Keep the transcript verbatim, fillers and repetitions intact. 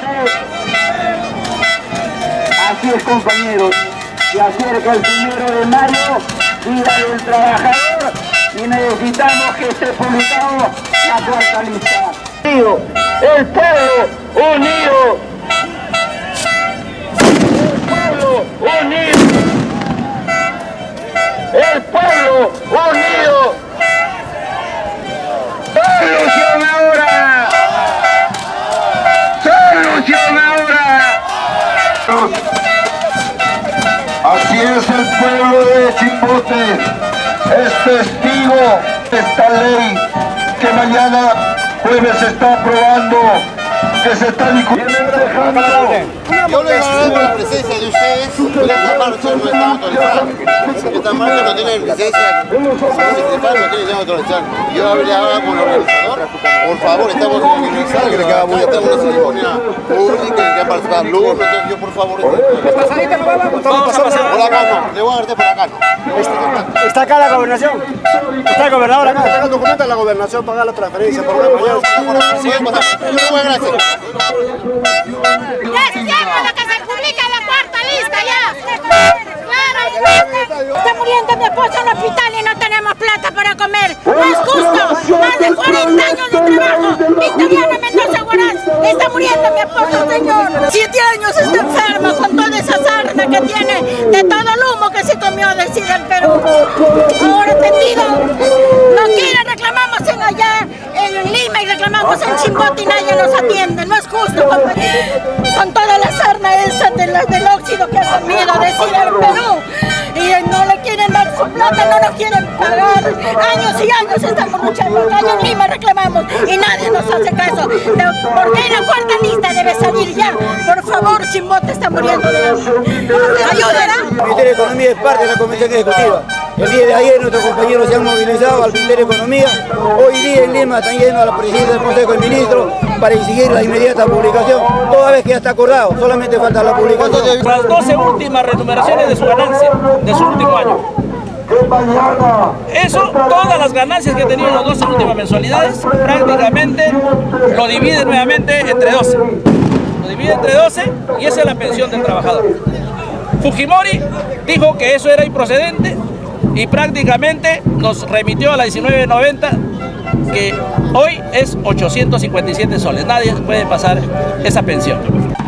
Así es, compañeros, se acerca el primero de mayo, Día del Trabajador, y necesitamos que esté publicado la cuarta lista. El pueblo unido, el pueblo unido, el pueblo unido. ¡Solución ahora! ¡Solución ahora! Así es, el pueblo de Chimbote es testigo de esta ley que mañana jueves se está aprobando, que se está discutiendo. Yo les agradezco la presencia de ustedes, esta marcha no está autorizada. Esta marcha no tiene licencia municipal, no tiene licencia autorizada. Yo habría hablado con el organizador, por favor, estamos en el aniversario, que le queda muy estamos en una ceremonia pública, que va a participar Luz, entonces yo por favor... Vamos a pasar. Por acá no, le voy a darte por acá no. ¿Está acá la gobernación? ¿Está el gobernador acá? ¿Está el documento de la gobernación para la transferencia por una mañana? Sí, muchas gracias. ¡Ya es tiempo de que se publique la cuarta lista ya! ¡Claro! Está muriendo mi esposa en el hospital y no tenemos plata para comer. ¡No es justo! ¡Más de cuarenta años de trabajo! Victoriano Mendoza Guaraz, está muriendo mi esposa, señor. Siete años está enfermo con toda esa sarna que tiene de todo el humo que se comió del C I D del Perú. Ahora tendido, no quieren, reclamamos en allá en Lima y reclamamos en Chimbote y nadie nos atiende. No es justo, compañero, con toda la sarna esa de la, del óxido que ha comido de C I D del Perú. Y no le quieren dar su plata, no nos quieren pagar. Años y años estamos luchando. Acá en Lima reclamamos y nadie nos hace caso. ¿Por qué la cuarta lista debe salir ya? Por favor, Chimbote está muriendo de hambre. ¿Ayudará? El Ministerio de Economía es parte de la Comisión Ejecutiva. El día de ayer nuestros compañeros se han movilizado al Ministerio de Economía. Hoy día en Lima están yendo a la Presidencia del Consejo de Ministros para exigir la inmediata publicación, toda vez que ya está acordado, solamente falta la publicación. Las doce últimas remuneraciones de su ganancia, de su último año. Eso, todas las ganancias que tenían las doce últimas mensualidades, prácticamente lo divide nuevamente entre doce. Lo divide entre doce y esa es la pensión del trabajador. Fujimori dijo que eso era improcedente y prácticamente nos remitió a la diecinueve noventa, que hoy es ochocientos cincuenta y siete soles. Nadie puede pasar esa pensión.